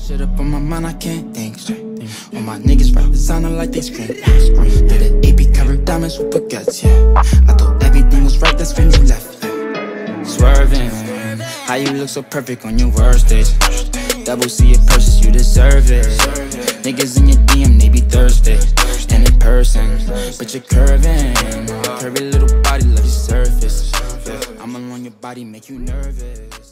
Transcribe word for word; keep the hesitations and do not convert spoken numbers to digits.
Shit up on my mind, I can't think straight. All my niggas rap designer like they scream. Did it A P covered diamonds with baguettes, yeah. I thought everything was right, that's when you left, yeah. Swerving, how you look so perfect on your worst days. Double C it purchase, you deserve it. Niggas in your D M, they be thirsty. And in person, but you're curving. Curvy little body, love your surface. I'm along your body, make you nervous.